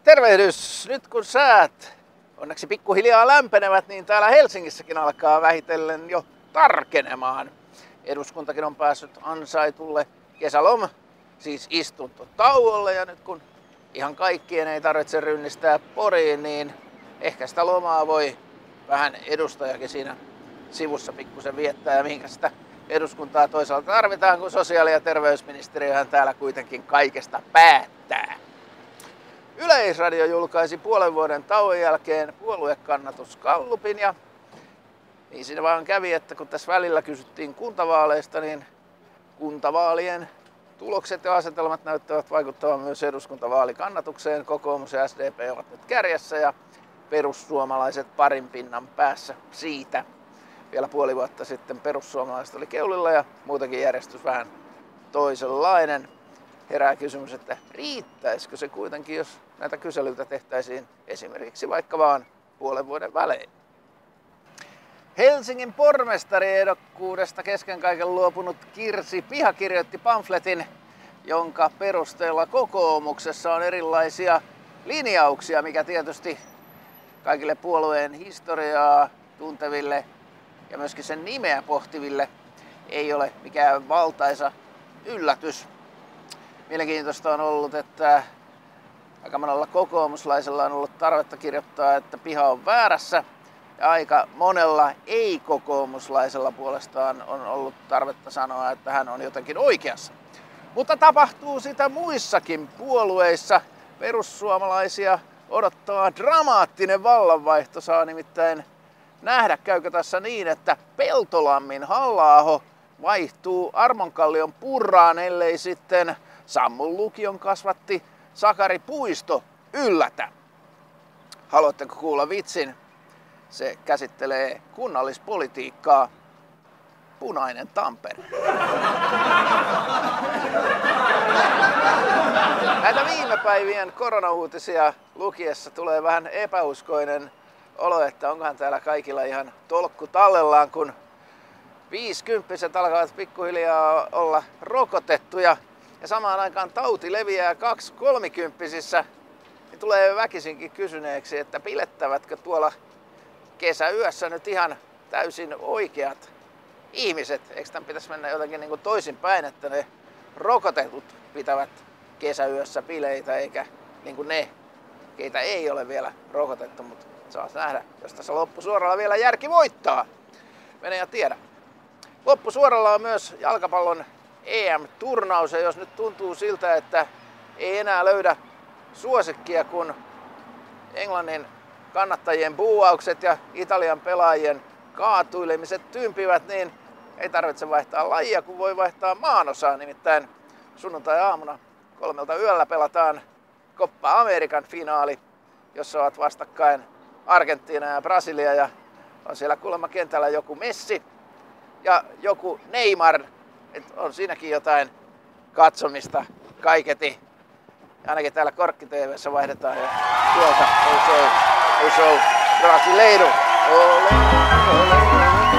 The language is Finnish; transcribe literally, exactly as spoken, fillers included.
Tervehdys! Nyt kun säät onneksi pikkuhiljaa lämpenevät, niin täällä Helsingissäkin alkaa vähitellen jo tarkenemaan. Eduskuntakin on päässyt ansaitulle kesäloma, siis istuntotauolle, ja nyt kun ihan kaikkien ei tarvitse rynnistää Poriin, niin ehkä sitä lomaa voi vähän edustajakin siinä sivussa pikkusen viettää, ja mihinkä sitä eduskuntaa toisaalta tarvitaan, kun sosiaali- ja terveysministeriöhän täällä kuitenkin kaikesta päättää. Yleisradio julkaisi puolen vuoden tauon jälkeen puoluekannatuskallupin, ja niin siinä vaan kävi, että kun tässä välillä kysyttiin kuntavaaleista, niin kuntavaalien tulokset ja asetelmat näyttävät vaikuttavan myös eduskuntavaalikannatukseen. Kokoomus ja S D P ovat nyt kärjessä ja perussuomalaiset parin pinnan päässä siitä. Vielä puoli vuotta sitten perussuomalaiset oli keulilla ja muutenkin järjestys vähän toisenlainen. Herää kysymys, että riittäisikö se kuitenkin, jos näitä kyselyitä tehtäisiin esimerkiksi vaikka vaan puolen vuoden välein. Helsingin pormestariehdokkuudesta kesken kaiken luopunut Kirsi Piha kirjoitti pamfletin, jonka perusteella kokoomuksessa on erilaisia linjauksia, mikä tietysti kaikille puolueen historiaa tunteville ja myöskin sen nimeä pohtiville ei ole mikään valtaisa yllätys. Mielenkiintoista on ollut, että aika monella kokoomuslaisella on ollut tarvetta kirjoittaa, että Piha on väärässä, ja aika monella ei-kokoomuslaisella puolestaan on ollut tarvetta sanoa, että hän on jotenkin oikeassa. Mutta tapahtuu sitä muissakin puolueissa. Perussuomalaisia odottaa dramaattinen vallanvaihto. Saa nimittäin nähdä, käykö tässä niin, että Peltolammin Halla-aho vaihtuu Armonkallion Purraan, ellei sitten Sammon lukion kasvatti Sakari Puisto yllätä. Haluatteko kuulla vitsin? Se käsittelee kunnallispolitiikkaa. Punainen Tampere. Näitä viime päivien koronauutisia lukiessa tulee vähän epäuskoinen olo, että onkohan täällä kaikilla ihan tolkku tallellaan, kun viisikymppiset alkavat pikkuhiljaa olla rokotettuja ja samaan aikaan tauti leviää kaksi kolmikymppisissä, niin tulee väkisinkin kysyneeksi, että pilettävätkö tuolla kesäyössä nyt ihan täysin oikeat ihmiset. Eikö tämän pitäisi mennä jotenkin niin kuin toisinpäin, että ne rokotetut pitävät kesäyössä bileitä, eikä niin kuin ne, keitä ei ole vielä rokotettu, mutta saa nähdä, jos tässä loppusuoralla vielä järki voittaa. Mene ja tiedä. Loppusuoralla on myös jalkapallon E M-turnaus, ja jos nyt tuntuu siltä, että ei enää löydä suosikkia, kun Englannin kannattajien buuaukset ja Italian pelaajien kaatuilemiset tympivät, niin ei tarvitse vaihtaa lajia, kun voi vaihtaa maanosaa. Nimittäin sunnuntai-aamuna kolmelta yöllä pelataan Coppa American finaali, jossa ovat vastakkain Argentiina ja Brasilia, ja on siellä kuulemma kentällä joku Messi ja joku Neymar. Et on siinäkin jotain katsomista kaiketi. Ainakin täällä Korkki T V:ssä vaihdetaan ja tuolta Ousou, Ousou, Brasileiro. Ole, ole, ole.